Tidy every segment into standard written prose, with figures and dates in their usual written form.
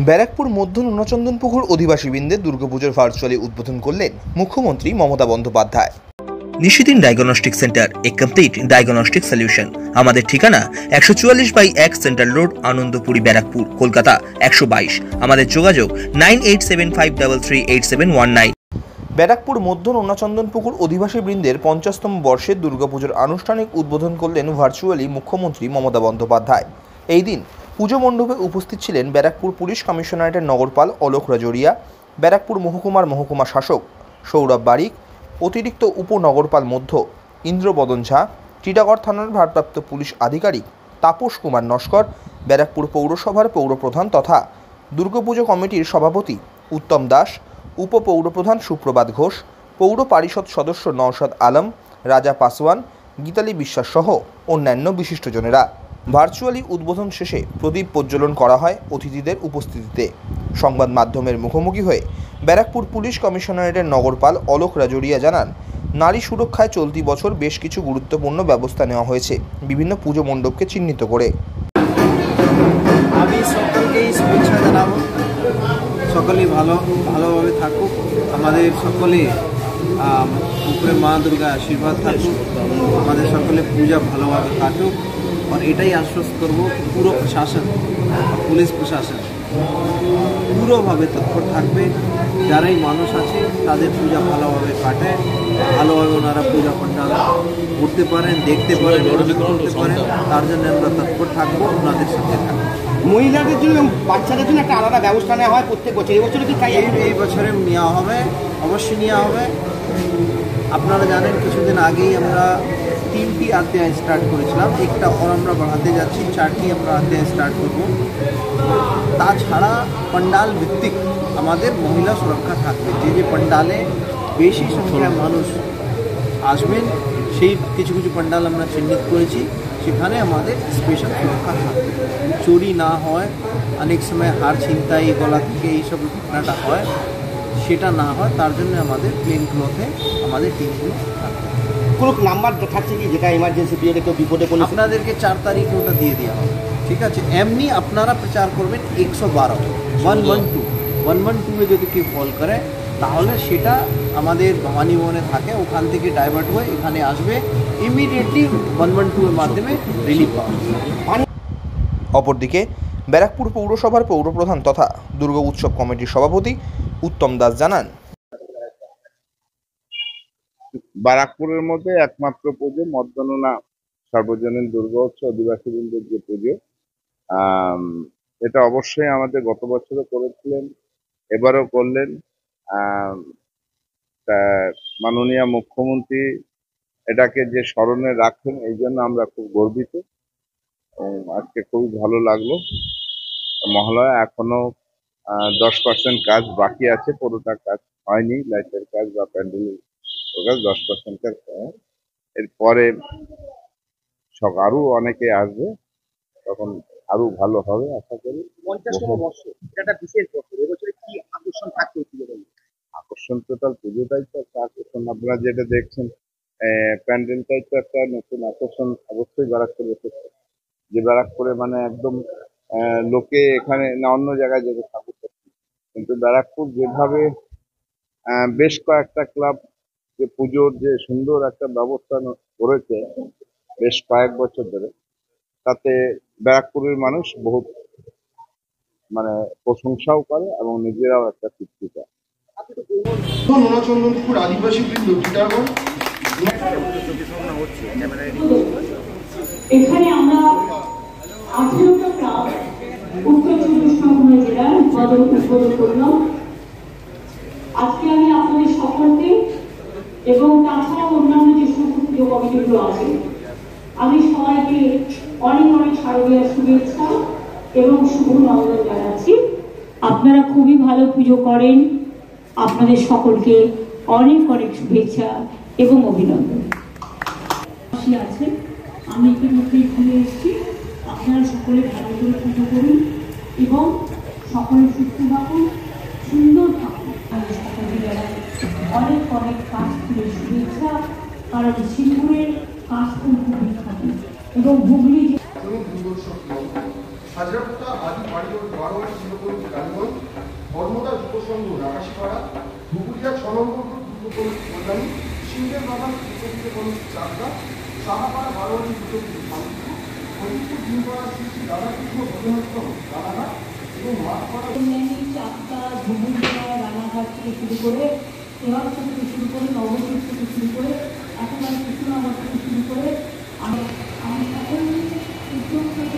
ব্যারাকপুর মধ্য নুনাচন্দনপুকুর অধিবাসীবৃন্দের দুর্গাপুজোর ভার্চুয়ালি উদ্বোধন করলেন মুখ্যমন্ত্রী Mamata Bandyopadhyay. Nishidin diagnostic centre, a complete diagnostic solution. আমাদের ঠিকানা 144/1 সেন্ট্রাল রোড, আনন্দপুরি, ব্যারাকপুর, কলকাতা 122। আমাদের যোগাযোগ 9875338719। ব্যারাকপুর মধ্য নুনাচন্দনপুকুর অধিবাসীবৃন্দের 50তম বর্ষের দুর্গাপুজোর আনুষ্ঠানিক উদ্বোধন করলেন ভার্চুয়ালি মুখ্যমন্ত্রী মমতা বন্দ্যোপাধ্যায়। এই দিন পুজো মণ্ডপে উপস্থিত ছিলেন ব্যারাকপুর পুলিশ কমিশনারেটের নগরপাল অলোক রাজোরিয়া, ব্যারাকপুর মহকুমার মহকুমা শাসক সৌরভ বারিক, অতিরিক্ত উপনগরপাল মধ্য ইন্দ্রবদন ঝা, টিটাগড় থানার ভারপ্রাপ্ত পুলিশ আধিকারিক তাপস কুমার নস্কর, ব্যারাকপুর পৌরসভার পৌরপ্রধান তথা দুর্গাপুজো কমিটির সভাপতি উত্তম দাস, উপপৌরপ্রধান সুপ্রভাত ঘোষ, পৌর পরিষদ সদস্য নওশাদ আলম, রাজা পাসওয়ান, গীতালি বিশ্বাস সহ অন্যান্য বিশিষ্টজনেরা। ভার্চুয়ালি উদ্বোধন শেষে প্রদীপ প্রজ্বলন করা হয় অতিথিদের উপস্থিতিতে। সংবাদ মাধ্যমের মুখোমুখি হয়ে ব্যারাকপুর পুলিশ কমিশনারেটের নগরপাল অলোক রাজোরিয়া জানান, নারী সুরক্ষায় চলতি বছর বেশ কিছু গুরুত্বপূর্ণ ব্যবস্থা নেওয়া হয়েছে বিভিন্ন পুজো মণ্ডপকে চিহ্নিত করে। আমি সকলকেই শুভেচ্ছা জানাবো, সকলেই ভালোভাবে থাকুক, আমাদের সকলে উপরে মা দুর্গা আশীর্বাদ থাকুক, আমাদের সকলে পূজা ভালোভাবে কাটুক। আর এটাই আশ্বস্ত করবো পুরো প্রশাসন, পুলিশ প্রশাসন পুরোভাবে তৎপর থাকবে। যারাই মানুষ আছে তাদের পূজা ভালোভাবে কাটে, ভালোভাবে ওনারা পূজা পণ্ডাল করতে পারেন, দেখতে পারেন, করতে পারেন। তার জন্য আমরা তৎপর থাকবো, ওনাদের সাথে থাকবো। মহিলাদের জন্য বাচ্চাদের জন্য একটা আলাদা ব্যবস্থা নেওয়া হয় প্রত্যেক বছর। এই বছরে কি তাই? এই বছরে নেওয়া হবে, অবশ্যই নেওয়া হবে। আপনারা জানেন কিছুদিন আগেই আমরা 3টি অধ্যায় স্টার্ট করেছিলাম, একটা ওর আমরা বাড়াতে যাচ্ছি, 4টি আমরা অধ্যায় স্টার্ট করব। তাছাড়া পান্ডাল ভিত্তিক আমাদের মহিলা সুরক্ষা থাকবে। যে পণ্ডালে বেশি সংখ্যায় মানুষ আসবেন সেই কিছু পান্ডাল আমরা চিহ্নিত করেছি, সেখানে আমাদের স্পেশাল সুরক্ষা থাকবে। চুরি না হয়, অনেক সময় হার ছিনতাই, গলা থেকে এইসব ঘটনাটা হয়, সেটা না হয়, তার জন্য আমাদের প্লেন ক্লথে আমাদের টিমগুলো থাকবে। কোনো নাম্বার থাকছে কি যেটা এমার্জেন্সি পিরিয়ডে কেউ বিপদে পড়লে? আপনাদেরকে 4 তারিখে ওটা দিয়ে দেওয়া হবে, ঠিক আছে? এমনি আপনারা প্রচার করবেন 112 112 যদি কেউ কল করে তাহলে সেটা আমাদের ভবানী ভবনে থাকে, ওখান থেকে ডাইভার্ট হয়ে এখানে আসবে, ইমিডিয়েটলি 112 এর মাধ্যমে রিলিফ পাওয়া যাবে। অপরদিকে ব্যারাকপুর পৌরসভার পৌরপ্রধান তথা দুর্গা উৎসব কমিটির সভাপতি উত্তম দাস জানান, ব্যারাকপুরের মধ্যে একমাত্র পুজো মধ্যনুনা সর্বজনীন দুর্গা উৎসব অধিবাসীবৃন্দের যে পুজো, এটা অবশ্যই আমাদের গত বছরও করেছিলেন, এবারও করলেন। মাননীয় মুখ্যমন্ত্রী এটাকে যে স্মরণে রাখেন, এই জন্য আমরা খুব গর্বিত। আজকে খুবই ভালো লাগলো। মহালয়া এখনো 10% কাজ বাকি আছে, পুরোটা কাজ হয়নি, লাইটের কাজ বা প্যান্ডেলের 10% কাজ। এরপরে আরো অনেকে আসবে, তখন আরো ভালো হবে আশা করি। 50তম বর্ষ, এটা বিশেষ বছর। এবছরে কি আকর্ষণ থাকছে? আকর্ষণ টোটাল পুজোটাই তো একটা আকর্ষণ। আপনারা যেটা দেখছেন প্যান্ডেলটাই তো একটা নতুন আকর্ষণ অবশ্যই ব্যারাকপুরে এসেছে, যে ব্যারাকপুরে মানে একদম লোকে এখানে না অন্য জায়গায় যেতে ঠাকুর করছে, কিন্তু ব্যারাকপুর যেভাবে বেশ কয়েকটা ক্লাব যে পুজোর যে সুন্দর একটা ব্যবস্থা করেছে বেশ কয়েক বছর ধরে, তাতে ব্যারাকপুরের মানুষ বহুত মানে প্রশংসাও করে এবং নিজেরাও একটা তৃপ্তি পায়। নুনাচন্দনপুকুর আদিবাসীবৃন্দ টিটাগড় এখানে আমরা 18টা ক্লাব উত্তর 24 পরগনা জেলার উদ্বোধন করলাম। আজকে আমি আপনাদের সকলকে এবং তাছাড়া অন্যান্য যে সমস্ত পুজো কমিটিগুলো আছে, আমি সবাইকে অনেক শারদীয়ার শুভেচ্ছা এবং শুভ নববর্ষ জানাচ্ছি। আপনারা খুবই ভালো পুজো করেন, আপনাদের সকলকে অনেক শুভেচ্ছা এবং অভিনন্দন। আছে আমি ইতিমধ্যেই ঘুরে এসেছি, আপনারা সকলে ভালো করে পুজো করুন এবং সকলে সুস্থ থাকুন, সুন্দর থাকুন। আমি সকলে অনেক কাজ করে শুভেচ্ছা, কারণ সিঙ্গুরের কাজ খুব বিখ্যাত এবং হুগলি হাজরাপুতা আদি বারোয়ারি যুবকর্মী কালীগঞ্জ, ধর্মদা যুবসংঘ রাকাশিপাড়া, ধুবুলিয়া 6 নম্বর যুবকর্মী কল্যাণী, সিংহের বাগান যুবকর্মী চাকদা, সাহাপাড়া বারোয়ারি যুবকর্মী শান্তিপুর, হরিপুর ভীমপাড়া শ্রী শ্রী রাধাকৃষ্ণ ভজনাশ্রম রানাঘাট এবং মাঠপাড়া চাকদা, ধুবুলিয়া, রানাঘাট থেকে শুরু করে তেহর থেকে শুরু করে নবদ্বীপ থেকে শুরু করে একেবারে কৃষ্ণনগর থেকে শুরু করে আমি সকল উদ্যোগ থেকে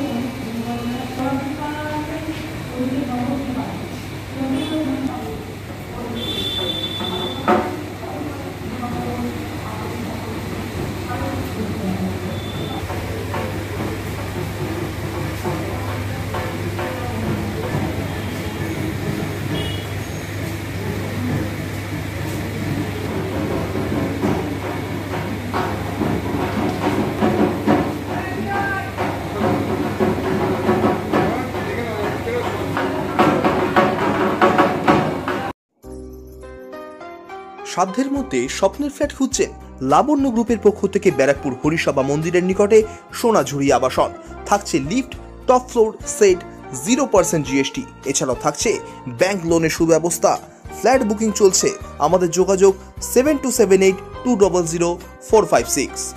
সাধ্যের মধ্যে স্বপ্নের ফ্ল্যাট খুঁজছেন? লাবণ্য গ্রুপের পক্ষ থেকে ব্যারাকপুর হরিসভা মন্দিরের নিকটে সোনাঝুরি আবাসন। থাকছে lift, top floor, set, 0% GST। এছাড়াও থাকছে ব্যাংক লোনের সুব্যবস্থা। ফ্ল্যাট বুকিং চলছে। আমাদের যোগাযোগ 7278 200 456।